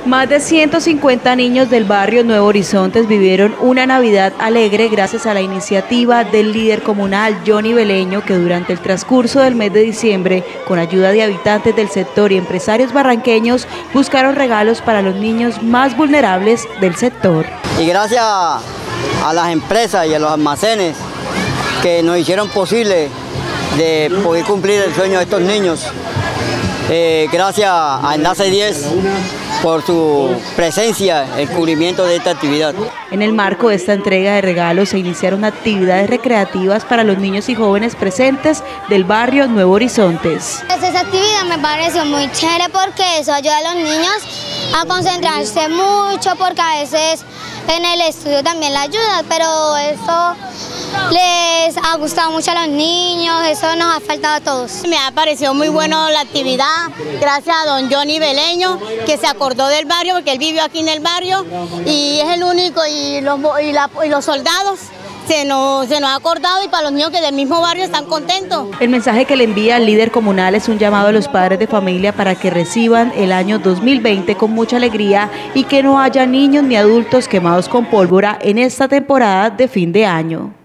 Más de 150 niños del barrio Nuevo Horizontes vivieron una Navidad alegre gracias a la iniciativa del líder comunal Johnny Beleño, que durante el transcurso del mes de diciembre, con ayuda de habitantes del sector y empresarios barranqueños, buscaron regalos para los niños más vulnerables del sector. Y gracias a las empresas y a los almacenes que nos hicieron posible de poder cumplir el sueño de estos niños. Gracias a Enlace 10 por su presencia, el cubrimiento de esta actividad. En el marco de esta entrega de regalos se iniciaron actividades recreativas para los niños y jóvenes presentes del barrio Nuevo Horizontes. Esa actividad me pareció muy chévere porque eso ayuda a los niños a concentrarse mucho, porque a veces en el estudio también la ayuda, pero eso les ha gustado mucho a los niños, eso nos ha faltado a todos. Me ha parecido muy bueno la actividad, gracias a don Johnny Beleño, que se acordó del barrio, porque él vivió aquí en el barrio y es el único, y los soldados se nos ha acordado, y para los niños que del mismo barrio están contentos. El mensaje que le envía el líder comunal es un llamado a los padres de familia para que reciban el año 2020 con mucha alegría y que no haya niños ni adultos quemados con pólvora en esta temporada de fin de año.